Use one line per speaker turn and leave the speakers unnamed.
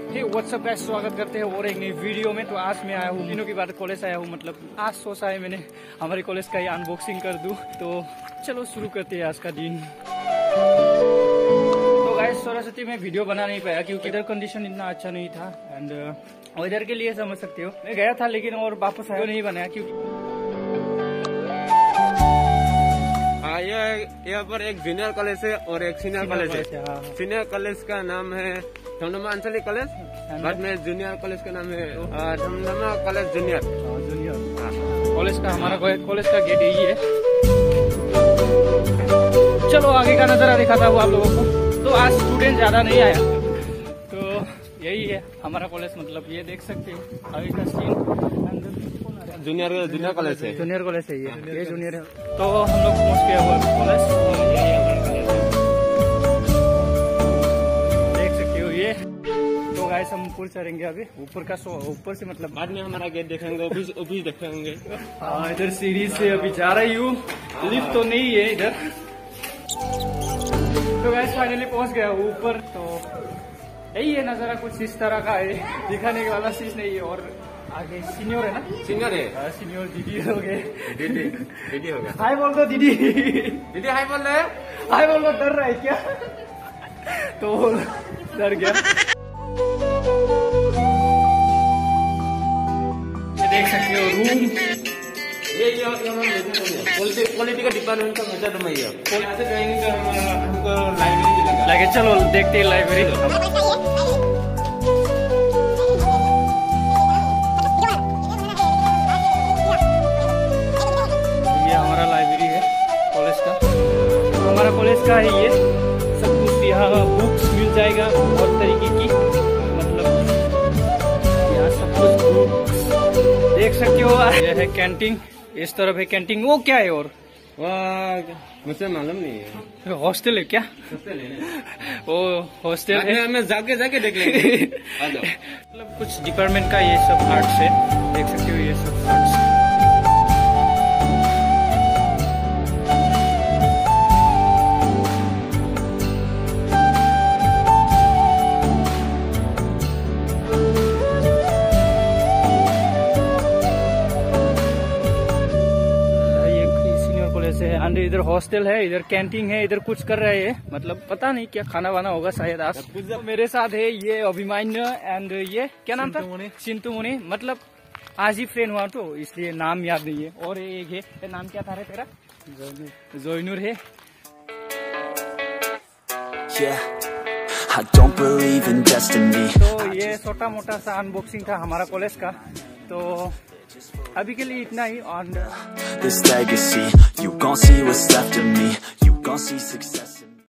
हे WhatsApp guys, स्वागत करते हैं और एक नई वीडियो में। तो आज मैं आया हूँ, दिनों के बाद कॉलेज आया हूँ, मतलब आज सोचा है मैंने हमारे कॉलेज का ही अनबॉक्सिंग कर दूं। तो चलो शुरू करते हैं आज का दिन। तो गाइस सरस्वती में वीडियो बना नहीं पाया क्योंकि इधर कंडीशन इतना अच्छा नहीं था एंड वेदर के लिए समझ सकते हो। मैं गया था लेकिन और वापस आया नहीं बनाया क्योंकि
यहाँ पर एक जूनियर कॉलेज है और एक सीनियर कॉलेज है। सीनियर कॉलेज का नाम है धमधमा आंचलिक कॉलेज, बाद में जूनियर कॉलेज का नाम है धमधमा कॉलेज जूनियर।
कॉलेज का हमारा कॉलेज का गेट यही है। चलो आगे का नजारा दिखाता हूँ आप लोगों को। तो आज स्टूडेंट ज्यादा नहीं आया, तो यही है हमारा कॉलेज, मतलब ये देख सकते हो अभी का सीन।
जूनियर कॉलेज है,
जूनियर कॉलेज है ये जूनियर है। तो हम लोग पहुँच गए हुआ कॉलेज, देख सकते हो ये। तो गाइस हम ऊपर चढ़ेंगे अभी, ऊपर से मतलब
बाद में हमारा गेट देखेंगे, ऑफिस देखेंगे।
हाँ इधर सीढ़ी से अभी जा रही हूँ, लिफ्ट तो नहीं है इधर। तो गाइस फाइनली पहुँच गया ऊपर। तो यही है नजारा, कुछ इस तरह का है, दिखाने वाला चीज नहीं है। और आगे सीनियर है ना,
सीनियर है,
सीनियर दीदी हो गए,
दीदी हो गया।
हाय बोल दो दीदी,
दीदी हाय बोल रहे,
हाय बोल दो। डर रहा है क्या? तो डर गया। देख सकते हो रूम,
ये क्वालिटी का डिपार्टमेंट का मजा तो मैं जाएंगे तो हमको लाइब्रेरी
लगे। चलो देखते हैं लाइब्रेरी। कॉलेज का है ये, सब कुछ यहाँ बुक्स मिल जाएगा और तरीके की, मतलब यहाँ सब कुछ बुक्स देख सकते हो। ये है कैंटीन, इस तरफ है कैंटीन। वो क्या है? और
मुझे मालूम नहीं है,
हॉस्टल है क्या? वो हॉस्टल है,
मैं जाके देख लेंगे।
मतलब कुछ डिपार्टमेंट का ये सब आर्ट्स है, देख सकते हो ये सब आर्ट्स। एंड इधर हॉस्टल है, इधर कैंटीन है, इधर कुछ कर रहे हैं, मतलब पता नहीं क्या खाना वाना होगा शायद आज। मेरे साथ है ये अभिमान्य एंड ये क्या नाम था? सिंटू मुनि। मतलब आज ही फ्रेंड हुआ तो इसलिए नाम याद नहीं है। और एक है, नाम क्या था रे तेरा? जोइनूर है। तो ये छोटा मोटा सा अनबॉक्सिंग था हमारा कॉलेज का। तो अभी के लिए इतना ही।